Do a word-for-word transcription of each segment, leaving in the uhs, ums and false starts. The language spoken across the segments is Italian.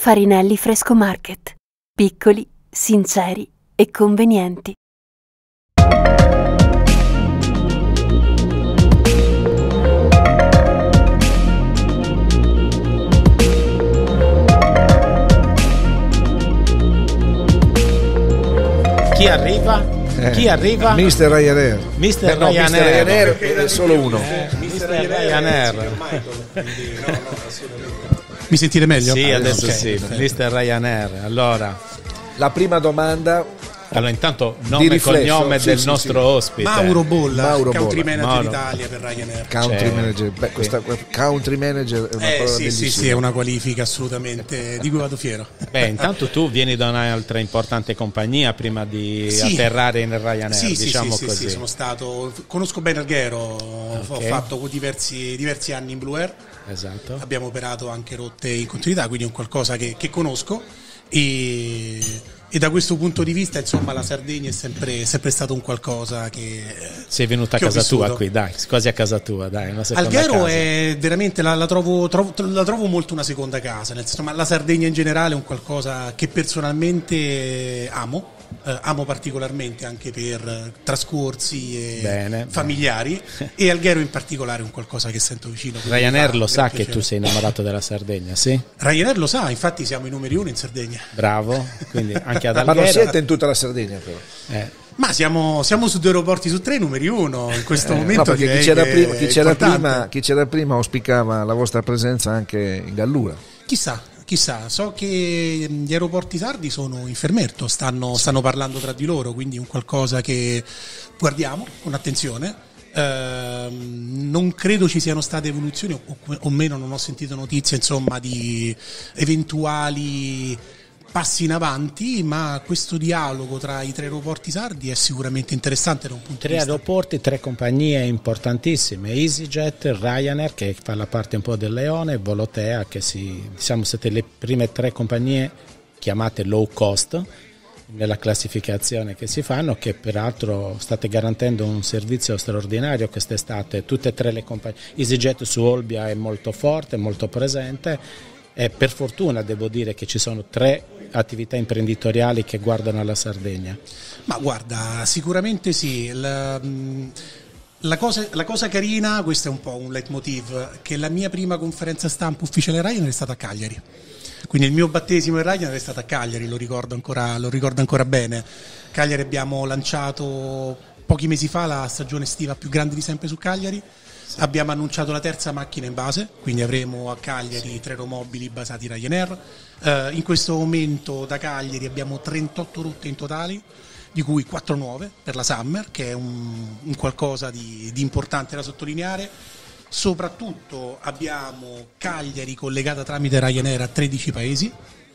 Farinelli Fresco Market. Piccoli, sinceri e convenienti. Chi arriva? Eh, Chi arriva? mister Ryanair. mister Eh, no, Ryanair. mister Ryanair è solo uno. Eh, mister Ryanair. Mi sentite meglio? Sì, adesso Ok, sì, perfetto. mister Ryanair. Allora, La prima domanda allora intanto nome e riflesso, cognome sì, del sì, nostro sì. ospite. Mauro Bolla, Mauro country Bolla. manager Mauro. Italia per Ryanair. country Cioè, manager. Beh, questa country manager è una Eh parola sì, bellissima. sì, sì, è una qualifica assolutamente di cui vado fiero. Beh, intanto tu vieni da un'altra importante compagnia prima di Sì. atterrare in Ryanair, Sì, sì, diciamo sì, sì, così. sì, sono stato, conosco bene Alghero, ho Ok. fatto diversi, diversi anni in Blue Air, Esatto. abbiamo operato anche rotte in continuità, quindi è un qualcosa che, che conosco e, e da questo punto di vista insomma la Sardegna è sempre, sempre stato un qualcosa che Sei venuta a che ho casa tua vissuto. qui, dai, quasi a casa tua, dai, una seconda Alghero casa. è veramente la, la, trovo, trovo- la trovo molto una seconda casa, nel senso, ma la Sardegna in generale è un qualcosa che personalmente amo, eh, amo particolarmente anche per eh, trascorsi e Bene, familiari e Alghero in particolare è un qualcosa che sento vicino. quindi mi Ryanair fa lo un sa gran che piacere. tu sei innamorato della Sardegna, sì? Ryanair lo sa, infatti siamo i numeri uno in Sardegna. Bravo, quindi anche ad Ma non Alghero. siete in tutta la Sardegna, però. Eh, Ma siamo, siamo su due aeroporti su tre, numeri uno in questo Eh, momento. no, perché chi direi c'era, che prima, chi, è c'era importante. prima, chi c'era prima auspicava la vostra presenza anche in Gallura. Chissà, chissà, so che gli aeroporti sardi sono in fermento, stanno, stanno parlando tra di loro, quindi è un qualcosa che guardiamo con attenzione. Ehm, non credo ci siano state evoluzioni, o, o meno non ho sentito notizie insomma di eventuali passi in avanti, ma questo dialogo tra i tre aeroporti sardi è sicuramente interessante da un punto tre di vista. aeroporti, tre compagnie importantissime, EasyJet, Ryanair che fa la parte un po' del leone, e Volotea che si, diciamo siete le prime tre compagnie chiamate low cost nella classificazione che si fanno, che peraltro state garantendo un servizio straordinario quest'estate. Tutte e tre le compagnie, EasyJet su Olbia è molto forte, molto presente, e per fortuna devo dire che ci sono tre attività imprenditoriali che guardano alla Sardegna. Ma guarda, sicuramente sì. La, la, cosa, la cosa carina, questo è un po' un leitmotiv, che la mia prima conferenza stampa ufficiale Ryanair è stata a Cagliari. Quindi il mio battesimo in Ryanair è stato a Cagliari, lo ricordo ancora, lo ricordo ancora bene. Cagliari abbiamo lanciato pochi mesi fa la stagione estiva più grande di sempre su Cagliari. Abbiamo annunciato la terza macchina in base, quindi avremo a Cagliari tre aeromobili basati Ryanair. Eh, in questo momento da Cagliari abbiamo trentotto rotte in totale, di cui quattro nuove per la Summer, che è un, un qualcosa di, di importante da sottolineare. Soprattutto abbiamo Cagliari collegata tramite Ryanair a tredici paesi,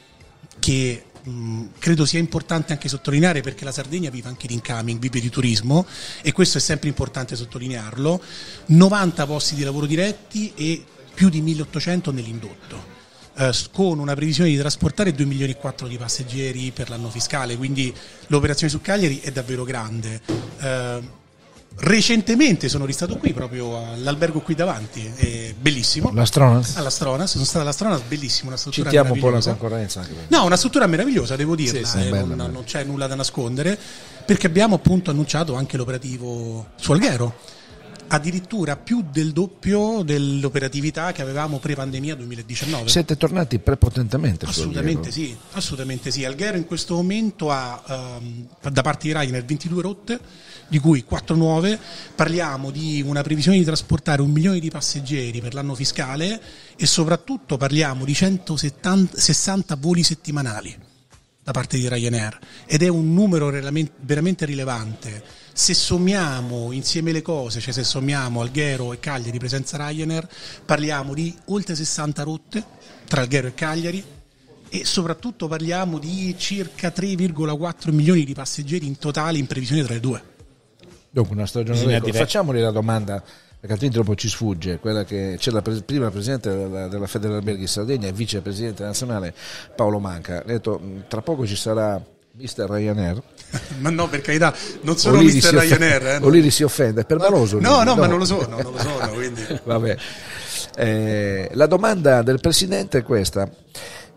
che mh, credo sia importante anche sottolineare, perché la Sardegna vive anche di incoming, vive di turismo, e questo è sempre importante sottolinearlo. novanta posti di lavoro diretti e più di milleottocento nell'indotto, eh, con una previsione di trasportare due milioni e quattro di passeggeri per l'anno fiscale, quindi l'operazione su Cagliari è davvero grande. Eh, Recentemente sono ristato qui proprio all'albergo qui davanti, è bellissimo. L'Astronaut? All'Astronas, sono stato all'Astronas, bellissimo, una struttura Citiamo un po' la meravigliosa. concorrenza anche per- No, una struttura meravigliosa, devo dirla, Sì, sì, eh, bella, non, bella. non c'è nulla da nascondere, perché abbiamo appunto annunciato anche l'operativo su Alghero, addirittura più del doppio dell'operatività che avevamo pre-pandemia duemiladiciannove. Siete tornati prepotentemente su Assolutamente Alghero. sì, assolutamente sì. Alghero in questo momento ha ehm, da parte di Ryanair ventidue rotte, di cui quattro nuove. Parliamo di una previsione di trasportare un milione di passeggeri per l'anno fiscale e soprattutto parliamo di centosessanta voli settimanali da parte di Ryanair, ed è un numero veramente, veramente rilevante. Se sommiamo insieme le cose, cioè se sommiamo Alghero e Cagliari presenza Ryanair, parliamo di oltre sessanta rotte tra Alghero e Cagliari, e soprattutto parliamo di circa tre virgola quattro milioni di passeggeri in totale in previsione tra le due. Dunque una stagione Bisogna record. dire- Facciamoli la domanda, perché altrimenti dopo ci sfugge, quella che c'è la pre- prima presidente della, della Federalberghi Sardegna e vicepresidente nazionale Paolo Manca. Ha detto mh, tra poco ci sarà mister Ryanair. Ma no, per carità, non sono Oliri mister si offende- Ryanair. Eh, no. Oliri si offende, è permaloso. No, Oliri, no, ma non lo sono, non lo sono, quindi. Vabbè. Eh, la domanda del presidente è questa: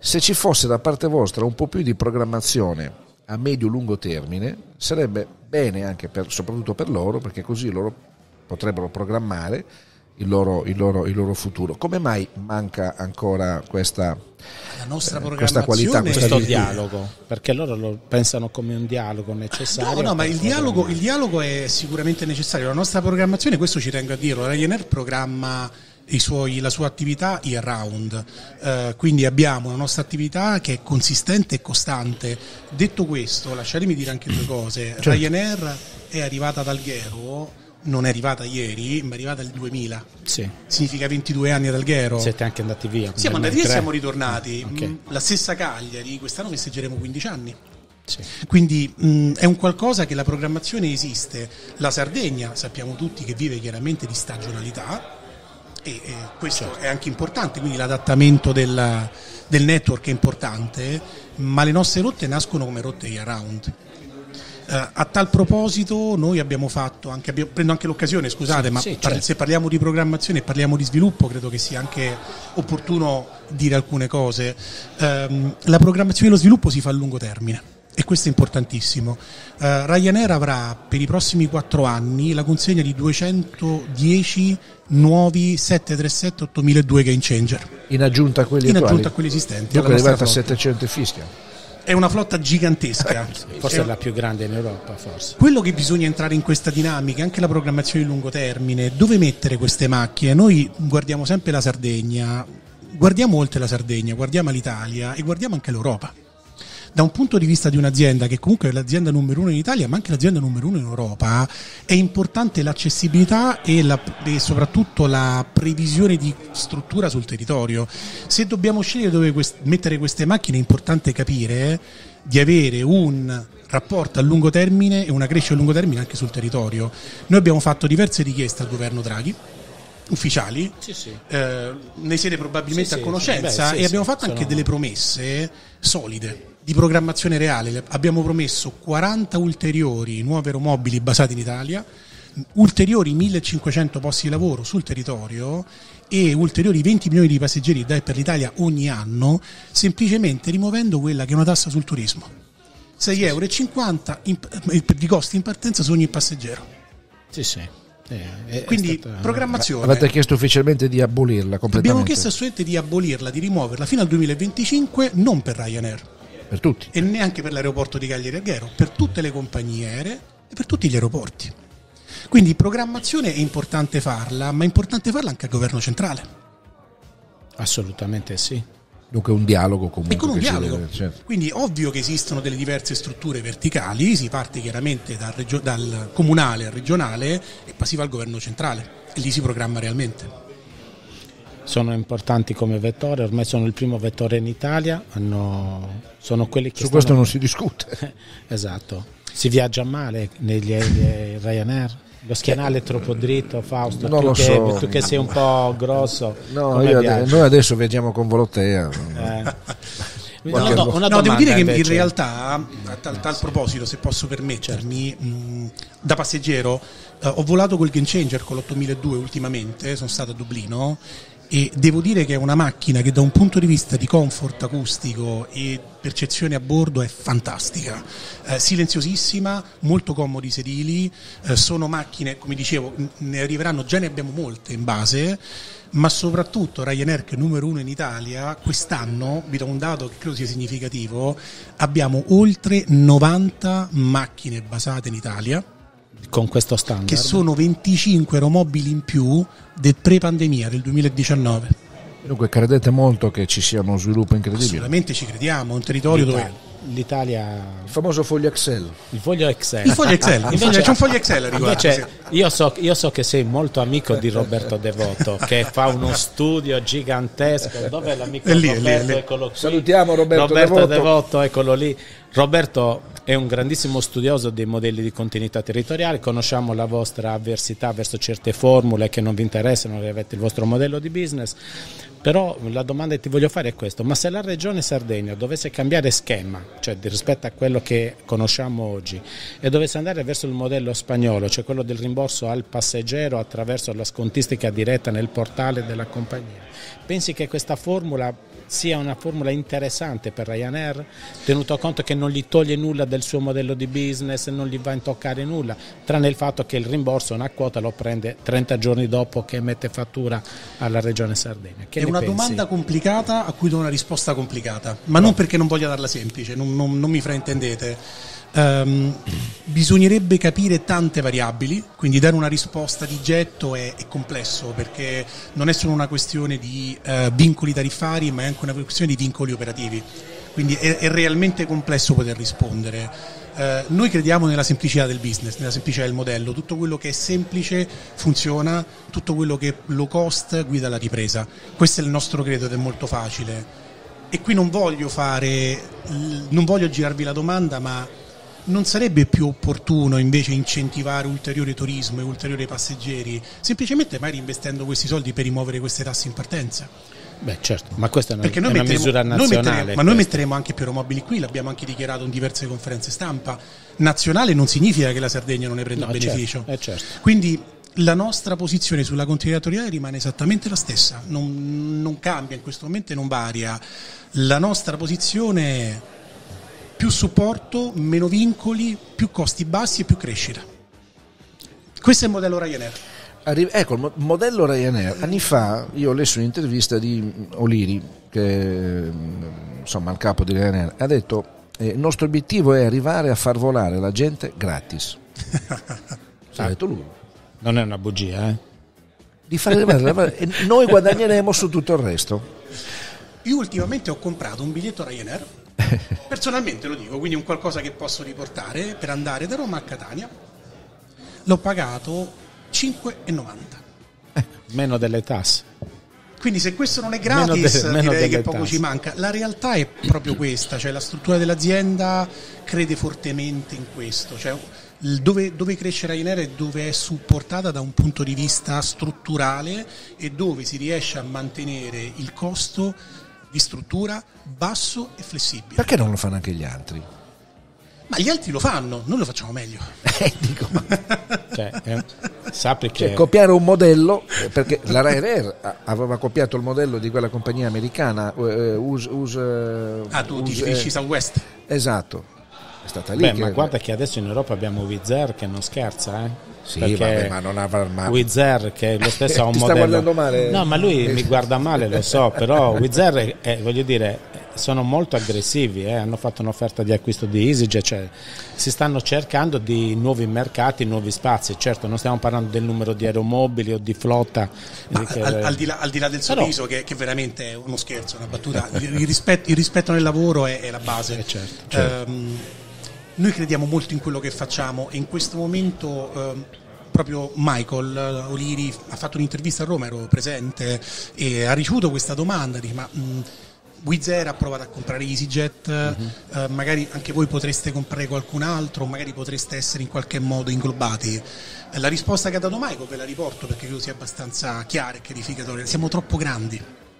se ci fosse da parte vostra un po' più di programmazione a medio-lungo termine, sarebbe bene anche per, soprattutto per loro, perché così loro potrebbero programmare il loro, il loro, il loro futuro. Come mai manca ancora questa, la nostra eh, questa qualità, questo questa dialogo? Perché loro lo pensano come un dialogo necessario. No, no, ma il dialogo, il dialogo è sicuramente necessario. La nostra programmazione, questo ci tengo a dirlo, Ryanair programma i suoi, la sua attività year round, uh, quindi abbiamo una nostra attività che è consistente e costante. Detto questo, lasciatemi dire anche due cose. Certo. Ryanair è arrivata ad Alghero, non è arrivata ieri, ma è arrivata nel duemila. Sì. Significa ventidue anni ad Alghero. Siete anche andati via? Siamo andati via e siamo ritornati. Okay. La stessa Cagliari, quest'anno festeggeremo quindici anni. Sì. Quindi mh, è un qualcosa che la programmazione esiste. La Sardegna sappiamo tutti che vive chiaramente di stagionalità e, e questo certo. è anche importante, quindi l'adattamento del, del network è importante, ma le nostre rotte nascono come rotte year round. Uh, a tal proposito noi abbiamo fatto anche, abbiamo, prendo anche l'occasione, scusate, sì, ma sì, par- certo. se parliamo di programmazione e parliamo di sviluppo, credo che sia anche opportuno dire alcune cose. Um, la programmazione e lo sviluppo si fa a lungo termine e questo è importantissimo. Uh, Ryanair avrà per i prossimi quattro anni la consegna di duecentodieci nuovi sette tre sette ottomilodue Game Changer in aggiunta a quelli in attuali. aggiunta a quelli esistenti. Dunque è arrivata a settecento fischia. È una flotta gigantesca. Forse è la più grande in Europa, forse. Quello che bisogna entrare in questa dinamica, anche la programmazione di lungo termine, dove mettere queste macchine? Noi guardiamo sempre la Sardegna, guardiamo oltre la Sardegna, guardiamo l'Italia e guardiamo anche l'Europa. Da un punto di vista di un'azienda che comunque è l'azienda numero uno in Italia, ma anche l'azienda numero uno in Europa, è importante l'accessibilità e, la, e soprattutto la previsione di struttura sul territorio. Se dobbiamo scegliere dove quest- mettere queste macchine, è importante capire eh, di avere un rapporto a lungo termine e una crescita a lungo termine anche sul territorio. Noi abbiamo fatto diverse richieste al governo Draghi, ufficiali, sì, sì. Eh, ne siete probabilmente sì, a sì, conoscenza beh, sì, e abbiamo sì, fatto anche sono... delle promesse solide di programmazione reale. Abbiamo promesso quaranta ulteriori nuovi aeromobili basati in Italia, ulteriori millecinquecento posti di lavoro sul territorio e ulteriori venti milioni di passeggeri per l'Italia ogni anno, semplicemente rimuovendo quella che è una tassa sul turismo. sei euro e cinquanta di costi in partenza su ogni passeggero. Sì, sì. Eh, Quindi stata... programmazione. Avete chiesto ufficialmente di abolirla completamente? Abbiamo chiesto assolutamente di abolirla, di rimuoverla fino al duemilaventicinque, non per Ryanair. Per tutti. E neanche per l'aeroporto di Cagliari Alghero, per tutte le compagnie aeree e per tutti gli aeroporti. Quindi programmazione è importante farla, ma è importante farla anche al governo centrale. Assolutamente sì. Dunque un dialogo comunque. E con un che dialogo. Deve, certo. Quindi ovvio che esistono delle diverse strutture verticali, si parte chiaramente dal, regio- dal comunale al regionale e poi si va al governo centrale e lì si programma realmente. Sono importanti come vettore, ormai sono il primo vettore in Italia, hanno, sono quelli che su stanno... questo non si discute. Esatto, si viaggia male negli aerei Ryanair. Lo schienale è troppo dritto, Fausto, non tu, lo che, so. tu che sei un po' grosso. No, io ade- noi adesso viaggiamo con Volotea. Eh. No, no, una no, devo dire che invece. in realtà, a tal, tal proposito, se posso permettermi, mh, da passeggero eh, ho volato col Game Changer con l'ottomilodue ultimamente, sono stato a Dublino e devo dire che è una macchina che da un punto di vista di comfort acustico e percezione a bordo è fantastica, eh, silenziosissima, molto comodi i sedili, eh, sono macchine, come dicevo, ne arriveranno, già ne abbiamo molte in base, ma soprattutto Ryanair, che è numero uno in Italia, quest'anno, vi do un dato che credo sia significativo, abbiamo oltre novanta macchine basate in Italia, con questo standard, che sono venticinque aeromobili in più del pre-pandemia del duemiladiciannove. Dunque credete molto che ci sia uno sviluppo incredibile? Assolutamente ci crediamo, è un territorio l'Italia, dove... L'Italia... Il famoso foglio Excel. Il foglio Excel. Il foglio Excel, il Invece, foglio, c'è un foglio Excel a riguardo. Invece, io, so, io so che sei molto amico di Roberto Devoto, che fa uno studio gigantesco. Dov'è l'amico È lì, è Roberto? lì, è lì. Eccolo qui. Salutiamo Roberto, Roberto Devoto. Devoto, eccolo lì. Roberto è un grandissimo studioso dei modelli di continuità territoriale, conosciamo la vostra avversità verso certe formule che non vi interessano, avete il vostro modello di business, però la domanda che ti voglio fare è questa: ma se la regione Sardegna dovesse cambiare schema, cioè rispetto a quello che conosciamo oggi, e dovesse andare verso il modello spagnolo, cioè quello del rimborso al passeggero attraverso la scontistica diretta nel portale della compagnia, pensi che questa formula sia una formula interessante per Ryanair, tenuto conto che non gli toglie nulla del suo modello di business, non gli va a intoccare nulla, tranne il fatto che il rimborso una quota lo prende trenta giorni dopo che emette fattura alla Regione Sardegna. Che è una pensi? Domanda complicata a cui do una risposta complicata, ma no. non perché non voglia darla semplice, non, non, non mi fraintendete. Um, bisognerebbe capire tante variabili, quindi dare una risposta di getto è, è complesso, perché non è solo una questione di uh, vincoli tariffari, ma è anche una questione di vincoli operativi, quindi è, è realmente complesso poter rispondere. Uh, noi crediamo nella semplicità del business, nella semplicità del modello, tutto quello che è semplice funziona, tutto quello che è low cost guida la ripresa, questo è il nostro credo ed è molto facile. E qui non voglio fare, non voglio girarvi la domanda, ma non sarebbe più opportuno invece incentivare ulteriore turismo e ulteriori passeggeri, semplicemente magari investendo questi soldi per rimuovere queste tasse in partenza? Beh certo, ma questa è una, Perché noi è una metteremo, misura noi nazionale. metteremo, ma noi metteremo anche più aeromobili qui, l'abbiamo anche dichiarato in diverse conferenze stampa. Nazionale non significa che la Sardegna non ne prenda no, beneficio. Certo, è certo. Quindi la nostra posizione sulla continuità territoriale rimane esattamente la stessa, non, non cambia in questo momento e non varia. La nostra posizione è più supporto, meno vincoli, più costi bassi e più crescita. Questo è il modello Ryanair. Ecco, il modello Ryanair. Anni fa io ho letto un'intervista di O'Leary, che insomma il capo di Ryanair, ha detto eh, il nostro obiettivo è arrivare a far volare la gente gratis. L'ha detto lui. Non è una bugia, eh? Di far arrivare, e noi guadagneremo su tutto il resto. Io ultimamente ho comprato un biglietto Ryanair, personalmente lo dico, quindi un qualcosa che posso riportare per andare da Roma a Catania. L'ho pagato cinque e novanta. Eh, meno delle tasse. Quindi se questo non è gratis, meno de- meno direi che poco tasse. ci manca. La realtà è proprio questa, cioè la struttura dell'azienda crede fortemente in questo, cioè dove, dove cresce Ryanair è dove è supportata da un punto di vista strutturale e dove si riesce a mantenere il costo di struttura basso e flessibile. Perché non lo fanno anche gli altri? Ma gli altri lo fanno, noi lo facciamo meglio. Eh, dico, ma... cioè, eh, sappi che cioè, copiare un modello, perché la Ryanair aveva copiato il modello di quella compagnia americana uh, us, us, uh, ah tu us, ti riferisci eh, Southwest? Esatto, è stata lì. Beh, che... ma guarda che adesso in Europa abbiamo Wizz Air che non scherza, eh? Sì, perché vabbè, ma non avrà mai. Wizz Air che lo stesso ha un Ti sta modello. guardando male. No, ma lui mi guarda male, lo so, però Wizz Air è, voglio dire, sono molto aggressivi, eh? Hanno fatto un'offerta di acquisto di EasyJet, cioè si stanno cercando di nuovi mercati, nuovi spazi. Certo, non stiamo parlando del numero di aeromobili o di flotta. Ma che... al, al, di là, al di là del sorriso, però... che, che veramente è uno scherzo, una battuta, il, il, rispetto, il rispetto nel lavoro è, è la base. Eh, certo, certo. Um, noi crediamo molto in quello che facciamo e in questo momento um, proprio Michael O'Leary ha fatto un'intervista a Roma, ero presente e ha ricevuto questa domanda, dice, ma mh, Wizz Air ha provato a comprare EasyJet, uh-huh. eh, magari anche voi potreste comprare qualcun altro, magari potreste essere in qualche modo inglobati. Eh, la risposta che ha dato Michael ve la riporto perché credo sia abbastanza chiara e chiarificatoria: siamo troppo grandi.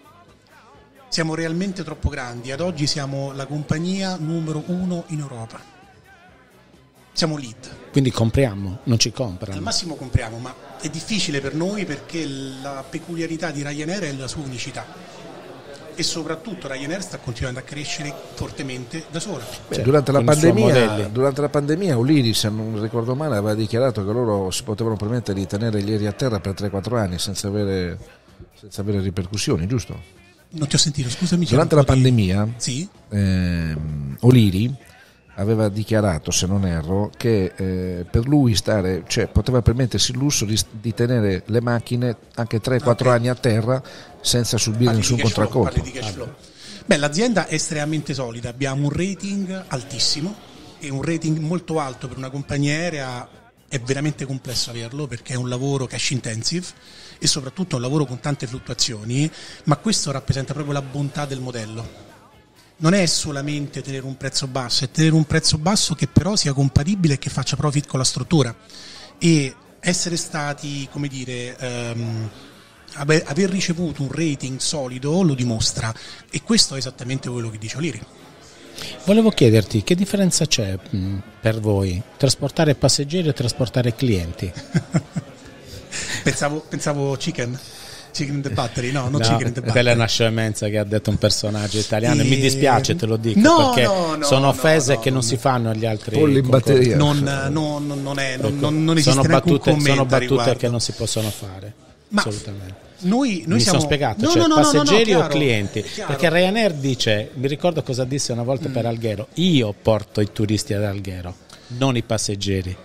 Siamo realmente troppo grandi, ad oggi siamo la compagnia numero uno in Europa. Siamo lead. Quindi compriamo, non ci comprano. Al massimo compriamo, ma è difficile per noi perché la peculiarità di Ryanair è la sua unicità. E soprattutto Ryanair sta continuando a crescere fortemente da sola. Beh, durante, la pandemia, durante la pandemia O'Leary, se non ricordo male, aveva dichiarato che loro si potevano permettere di tenere gli aerei a terra per tre quattro anni senza avere, senza avere ripercussioni, giusto? Non ti ho sentito, scusami. Durante la pandemia di... sì? ehm, O'Leary aveva dichiarato, se non erro, che eh, per lui stare, cioè poteva permettersi il lusso di, di tenere le macchine anche tre quattro okay. anni a terra senza subire parli nessun contraccolpo. Beh, l'azienda è estremamente solida, abbiamo un rating altissimo e un rating molto alto per una compagnia aerea. È veramente complesso averlo perché è un lavoro cash intensive e soprattutto un lavoro con tante fluttuazioni, ma questo rappresenta proprio la bontà del modello. Non è solamente tenere un prezzo basso, è tenere un prezzo basso che però sia compatibile e che faccia profit con la struttura. E essere stati, come dire, um, aver ricevuto un rating solido lo dimostra, e questo è esattamente quello che dice O'Leary. Volevo chiederti che differenza c'è mh, per voi trasportare passeggeri e trasportare clienti? pensavo, pensavo chicken. Chicken the Battery, no, non no, Chicken the Battery. Quella è una scemenza che ha detto un personaggio italiano e mi dispiace, te lo dico, no, perché no, no, sono offese no, no, che non no. si fanno agli altri. Polli in batteria. Non, non, non, è, non, Ecco, non esiste sono neanche un battute, commento sono a battute riguardo. che non si possono fare. Ma assolutamente. Noi, noi mi siamo... sono spiegato, no, cioè no, no, passeggeri no, no, o chiaro, clienti, chiaro. perché Ryanair dice, mi ricordo cosa disse una volta mm. per Alghero, io porto i turisti ad Alghero, non i passeggeri,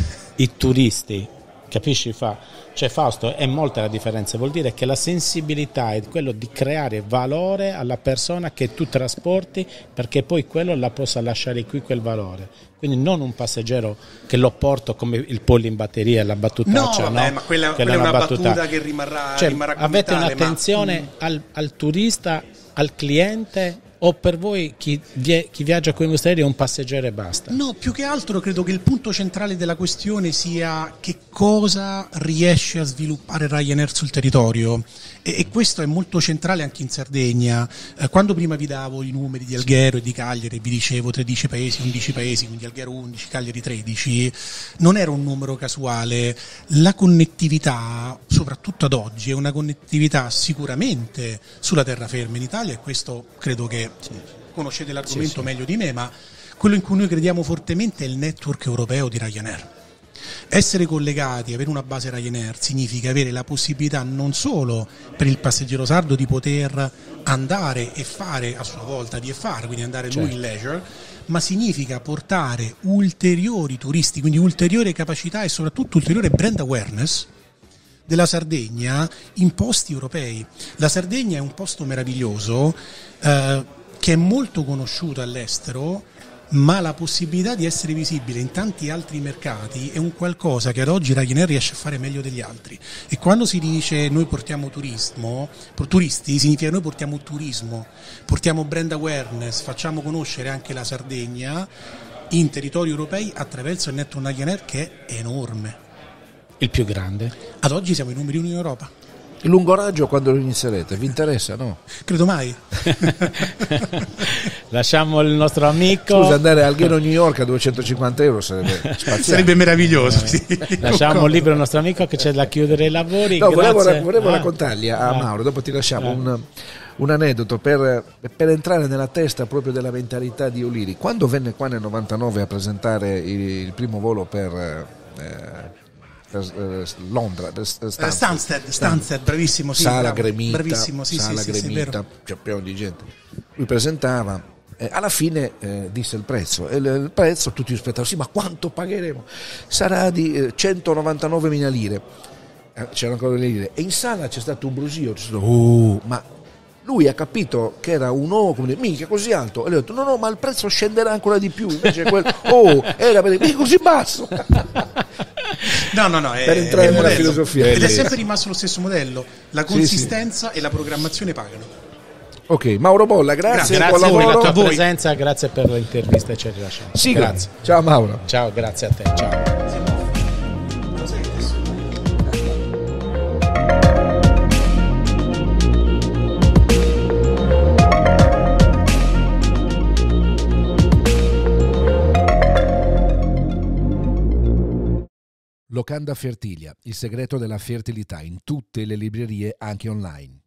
i turisti, capisci? Fa Cioè Fausto, è molta la differenza, vuol dire che la sensibilità è quello di creare valore alla persona che tu trasporti, perché poi quello la possa lasciare qui quel valore, quindi non un passeggero che lo porto come il pollo in batteria, la battutaccia, no, vabbè, no? ma quella, quella è una battuta, battuta che rimarrà, cioè, rimarrà avete un'attenzione ma... al, al turista, al cliente, o per voi chi, vie, chi viaggia con i vostri aerei è un passeggero e basta? No, più che altro credo che il punto centrale della questione sia che cosa riesce a sviluppare Ryanair sul territorio, e, e questo è molto centrale anche in Sardegna. Eh, quando prima vi davo i numeri di Alghero e di Cagliari, vi dicevo tredici paesi, undici paesi, quindi Alghero undici, Cagliari tredici, non era un numero casuale. La connettività, soprattutto ad oggi, è una connettività sicuramente sulla terraferma in Italia, e questo credo che conoscete l'argomento sì, sì. meglio di me, ma quello in cui noi crediamo fortemente è il network europeo di Ryanair. Essere collegati, avere una base Ryanair significa avere la possibilità non solo per il passeggero sardo di poter andare e fare a sua volta di fare, quindi andare certo. lui in leisure, ma significa portare ulteriori turisti, quindi ulteriore capacità e soprattutto ulteriore brand awareness della Sardegna in posti europei. La Sardegna è un posto meraviglioso eh, che è molto conosciuto all'estero, ma la possibilità di essere visibile in tanti altri mercati è un qualcosa che ad oggi Ryanair riesce a fare meglio degli altri. E quando si dice noi portiamo turismo, turisti, significa noi portiamo turismo, portiamo brand awareness, facciamo conoscere anche la Sardegna in territori europei attraverso il network Ryanair, che è enorme. Il più grande. Ad oggi siamo i numeri uno in Europa. Il lungo raggio quando lo inizierete? Vi interessa, no? Credo mai. Lasciamo il nostro amico. Scusa, andare a Alghero New York a duecentocinquanta euro sarebbe spaziale. Sarebbe meraviglioso, sì. Lasciamo libero il nostro amico che c'è da chiudere i lavori. No, volevo, volevo ah. raccontargli a ah. Mauro, dopo ti lasciamo ah. un, un aneddoto per, per entrare nella testa proprio della mentalità di O'Leary. Quando venne qua nel novantanove a presentare il, il primo volo per... Eh, Londra, Stansted, Stansted, Stansted, bravissimo, sì, sala bravo, gremita, bravissimo, sì, sala sì, gremita, sì, c'è pieno di gente. Lui presentava, eh, alla fine eh, disse il prezzo, e il, il prezzo tutti aspettavano, sì, ma quanto pagheremo? Sarà di eh, centonovantanovemila lire, eh, c'erano ancora le lire, e in sala c'è stato un brusio, c'è stato, oh, ma lui ha capito che era un oh, come dire, mica così alto, e lui ha detto no no, ma il prezzo scenderà ancora di più, invece quel oh era per mica così basso. No, no, no, è, per entrare è nella modello. filosofia. Ed è sempre rimasto lo stesso modello, la consistenza sì, sì. e la programmazione pagano. Ok, Mauro Bolla, grazie, grazie buon lavoro. per la tua voi. presenza, grazie per l'intervista e ci rilasciamo. Sì, grazie. Ciao Mauro. Ciao, grazie a te. Ciao. Locanda Fertilia, il segreto della fertilità, in tutte le librerie anche online.